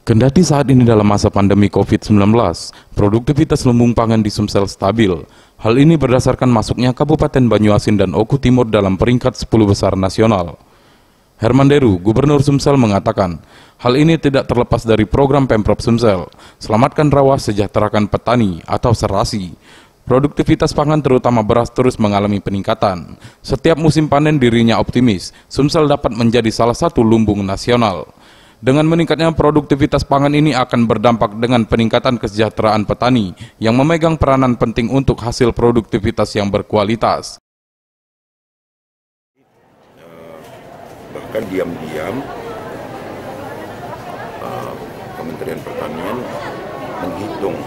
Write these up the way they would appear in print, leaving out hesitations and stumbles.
Kendati saat ini dalam masa pandemi COVID-19, produktivitas lumbung pangan di Sumsel stabil. Hal ini berdasarkan masuknya Kabupaten Banyuasin dan Oku Timur dalam peringkat 10 besar nasional. Herman Deru, Gubernur Sumsel mengatakan, hal ini tidak terlepas dari program Pemprov Sumsel, Selamatkan Rawa Sejahterakan Petani atau Serasi. Produktivitas pangan terutama beras terus mengalami peningkatan. Setiap musim panen dirinya optimis, Sumsel dapat menjadi salah satu lumbung nasional. Dengan meningkatnya produktivitas pangan ini akan berdampak dengan peningkatan kesejahteraan petani yang memegang peranan penting untuk hasil produktivitas yang berkualitas. Bahkan diam-diam Kementerian Pertanian menghitung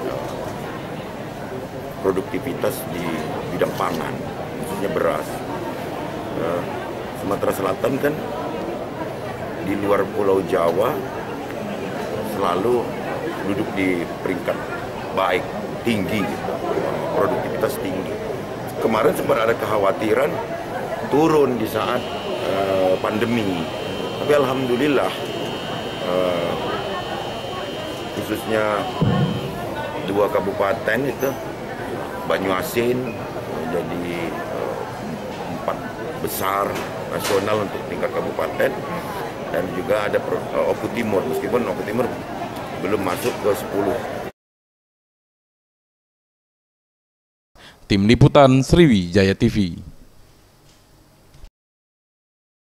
produktivitas di bidang pangan, khususnya beras. Sumatera Selatan kan di luar Pulau Jawa selalu duduk di peringkat baik, tinggi, gitu. Produktivitas tinggi. Kemarin sempat ada kekhawatiran turun di saat pandemi, tapi alhamdulillah khususnya dua kabupaten itu, Banyuasin jadi 4 besar nasional untuk tingkat kabupaten, dan juga ada Oku Timur, meskipun Oku Timur belum masuk ke 10. Tim Liputan Sriwijaya TV.